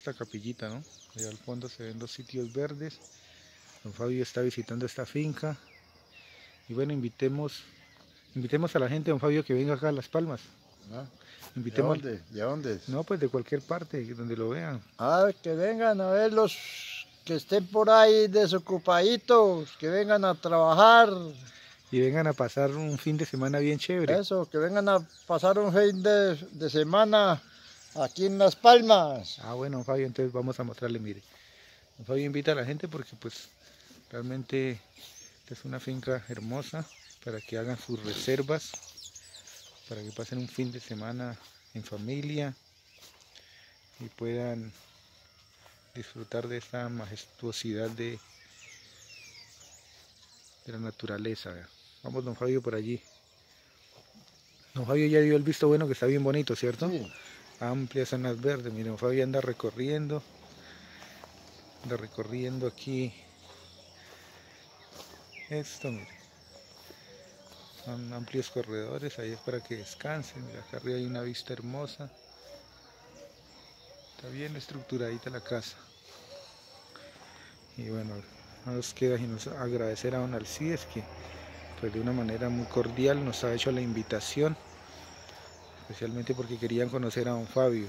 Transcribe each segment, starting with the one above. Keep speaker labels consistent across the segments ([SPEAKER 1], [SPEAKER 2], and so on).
[SPEAKER 1] Esta capillita, ¿no? Allá al fondo se ven los sitios verdes. Don Fabio está visitando esta finca. Y bueno, invitemos a la gente, don Fabio, que venga acá a Las Palmas.
[SPEAKER 2] ¿Ah?
[SPEAKER 1] Invitemos,
[SPEAKER 2] ¿De dónde? ¿De dónde?
[SPEAKER 1] no, pues de cualquier parte, donde lo vean.
[SPEAKER 2] Que vengan a ver los que estén por ahí desocupaditos, que vengan a trabajar.
[SPEAKER 1] Y vengan a pasar un fin de semana bien chévere.
[SPEAKER 2] Eso, que vengan a pasar un fin de semana aquí en Las Palmas.
[SPEAKER 1] Ah, bueno, don Fabio, entonces vamos a mostrarle, mire. Don Fabio invita a la gente porque pues realmente es una finca hermosa para que hagan sus reservas, para que pasen un fin de semana en familia y puedan disfrutar de esta majestuosidad de la naturaleza. Vamos, don Fabio, por allí. Don Fabio ya dio el visto bueno, que está bien bonito, ¿cierto?
[SPEAKER 2] Sí.
[SPEAKER 1] Amplias zonas verdes. Miren, don Fabio anda recorriendo aquí esto, mire. Son amplios corredores, ahí es para que descansen. Mira, acá arriba hay una vista hermosa. Está bien estructuradita la casa. Y bueno, no nos queda sino agradecer a don Alcides, que pues de una manera muy cordial nos ha hecho la invitación, especialmente porque querían conocer a don Fabio.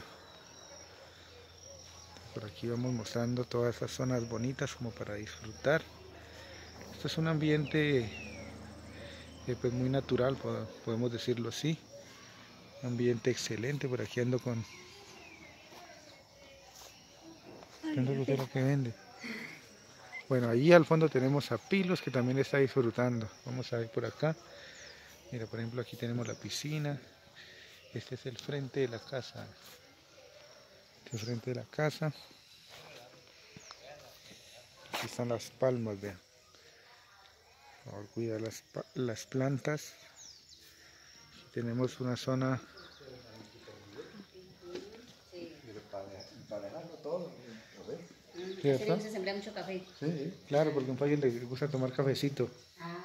[SPEAKER 1] Por aquí vamos mostrando todas esas zonas bonitas como para disfrutar. Esto es un ambiente pues muy natural, podemos decirlo así. Un ambiente excelente. Por aquí ando con lo que vende. Bueno, allí al fondo tenemos a Pilos, que también está disfrutando. Vamos a ver por acá. Mira, por ejemplo, aquí tenemos la piscina. Este es el frente de la casa. Este es el frente de la casa. Aquí están las palmas, vean. Por favor, cuidar las plantas. Aquí tenemos una zona. ¿Cierto?
[SPEAKER 3] Se sembra mucho café.
[SPEAKER 2] Sí.
[SPEAKER 1] Claro, porque a un país le gusta tomar cafecito.
[SPEAKER 3] Ah,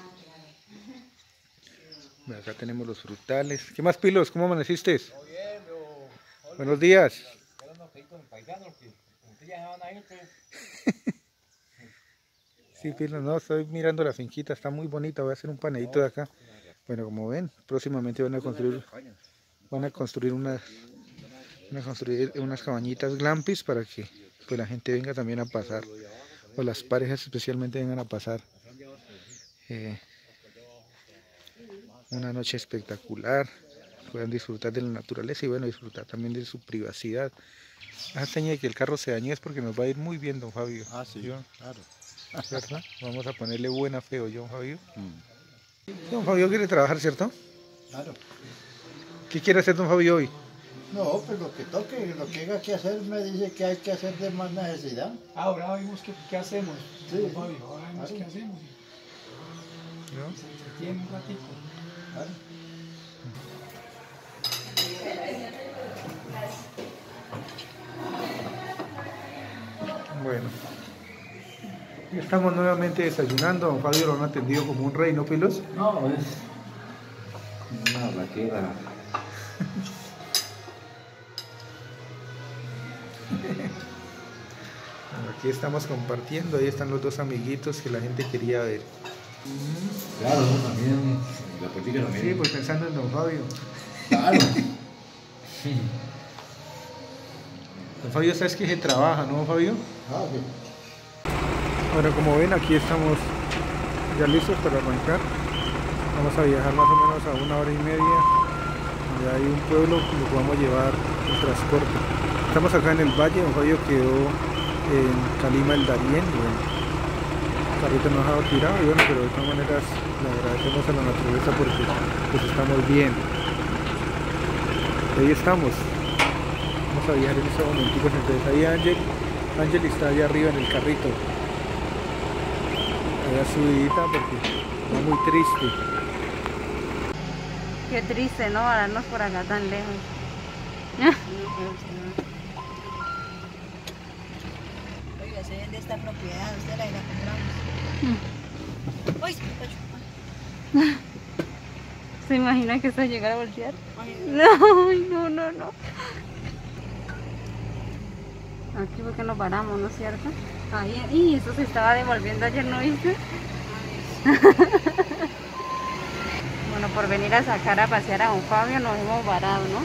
[SPEAKER 3] claro.
[SPEAKER 1] Acá tenemos los frutales. ¿Qué más, Pilos? ¿Cómo amaneciste?
[SPEAKER 4] Muy bien, pero...
[SPEAKER 1] Buenos días.
[SPEAKER 4] Era un pedito con paisanos que ustedes ya van a ir, pues.
[SPEAKER 1] Sí, Pilos, no, estoy mirando la finquita, está muy bonita. Voy a hacer un paneíto de acá. Bueno, como ven, próximamente van a construir unas cabañitas glampis para que pues la gente venga también a pasar, o las parejas especialmente vengan a pasar una noche espectacular, puedan disfrutar de la naturaleza y bueno, disfrutar también de su privacidad. La señal de que el carro se dañó es porque nos va a ir muy bien, don Fabio.
[SPEAKER 2] Ah, sí,
[SPEAKER 1] ¿Yo?
[SPEAKER 2] claro.
[SPEAKER 1] ¿Verdad? Vamos a ponerle buena fe, ¿o don Fabio? Don Fabio quiere trabajar, ¿cierto?
[SPEAKER 2] Claro.
[SPEAKER 1] ¿Qué quiere hacer don Fabio hoy?
[SPEAKER 2] No, pues lo que toque, lo que haya que hacer, me dice que hay que hacer de más necesidad.
[SPEAKER 5] Ahora vimos qué hacemos,
[SPEAKER 2] Sí.
[SPEAKER 5] Fabio, ahora vimos qué hacemos.
[SPEAKER 1] ¿No?
[SPEAKER 5] Se entretiene un ratito.
[SPEAKER 2] Claro.
[SPEAKER 1] Bueno, ya estamos nuevamente desayunando. Don Fabio lo han atendido como un rey, ¿no, Pilos?
[SPEAKER 4] No, es una vaquera.
[SPEAKER 1] Bueno, aquí estamos compartiendo. Ahí están los dos amiguitos que la gente quería ver.
[SPEAKER 4] Claro, también, la política también.
[SPEAKER 1] Sí, pues pensando en don Fabio.
[SPEAKER 4] Claro.
[SPEAKER 1] Don Fabio, ¿sabes que se trabaja, no, don Fabio?
[SPEAKER 2] Ah, sí.
[SPEAKER 1] Bueno, como ven, aquí estamos ya listos para arrancar. Vamos a viajar más o menos a 1 hora y media. Ya hay un pueblo que lo podamos llevar en transporte. Estamos acá en el valle. Don Fabio quedó en Calima el Darién. Y bueno, el carrito nos ha dejado tirado y bueno, pero de todas maneras le agradecemos a la naturaleza porque pues estamos bien. Ahí estamos. Vamos a viajar en estos momenticos. Entonces ahí Ángel está allá arriba en el carrito. Allá subidita porque va muy triste.
[SPEAKER 3] Qué triste, ¿no? Vararnos por acá tan lejos.
[SPEAKER 6] Oiga, se vende esta propiedad, usted la compramos. Uy,
[SPEAKER 3] ¿Se imagina que esto llegara a voltear? No, ay, no. Aquí fue que nos paramos, ¿no es cierto? Ahí, y eso se estaba devolviendo ayer, ¿no viste? Bueno, por venir a sacar a pasear a don Fabio nos hemos varado, ¿no?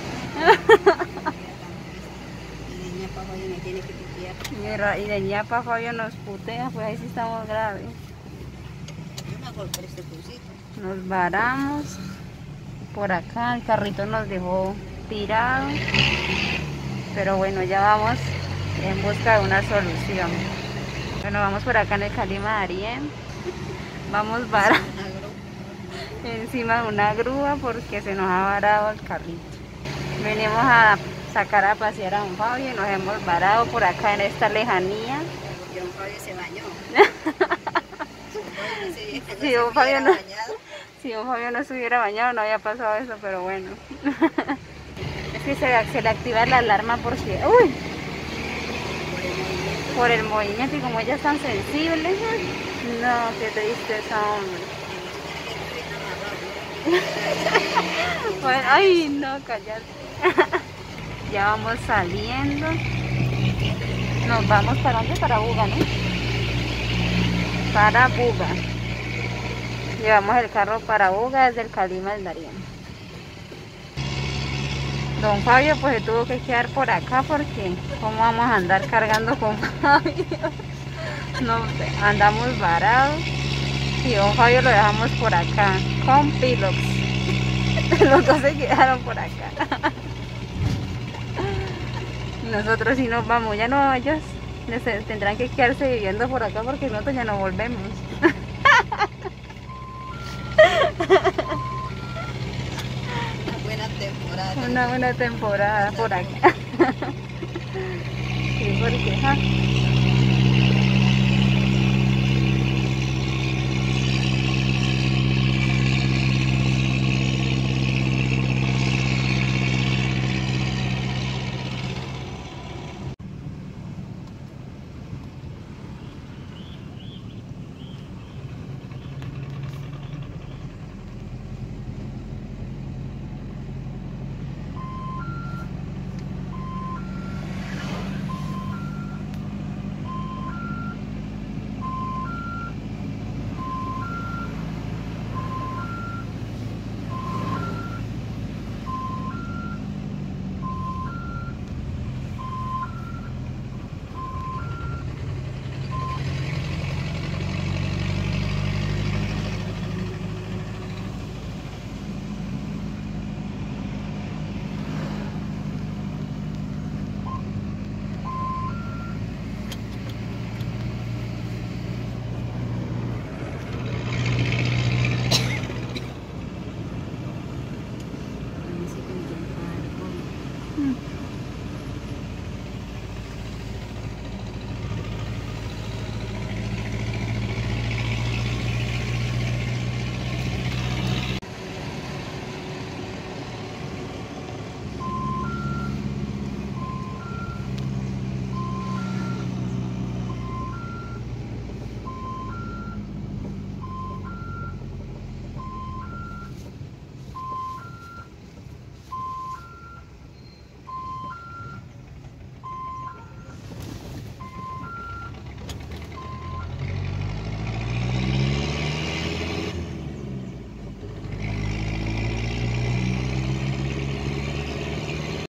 [SPEAKER 6] Y de ñapa Fabio me tiene que putear.
[SPEAKER 3] Y de ñapa Fabio nos putea, pues ahí sí estamos graves.
[SPEAKER 6] Yo me acuerdo por este cursito.
[SPEAKER 3] Nos varamos por acá, el carrito nos dejó tirado, pero bueno, ya vamos en busca de una solución. Bueno, vamos por acá en el Calima Darién, vamos varados encima de una grúa porque se nos ha varado el carrito. Venimos a sacar a pasear a don Fabio y nos hemos varado por acá en esta lejanía.
[SPEAKER 6] Y don Fabio se bañó.
[SPEAKER 3] Si don Fabio no, si don Fabio no se hubiera bañado no había pasado eso, pero bueno. Es que se le activa la alarma por si... ¡Uy! Por el movimiento y como ella es tan sensible. No, qué tristeza, hombre. Bueno, ay, no, cállate. Ya vamos saliendo. Nos vamos para dónde? Para Buga, ¿no? Para Buga. Llevamos el carro para Buga desde el Calima del Darién. Don Fabio pues se tuvo que quedar por acá porque ¿cómo vamos a andar cargando con Fabio? No, andamos varados y don Fabio lo dejamos por acá con Pilox. Los dos se quedaron por acá. Nosotros sí nos vamos, ya no, ellos tendrán que quedarse viviendo por acá porque nosotros ya no volvemos. Una buena temporada por acá. Sí, porque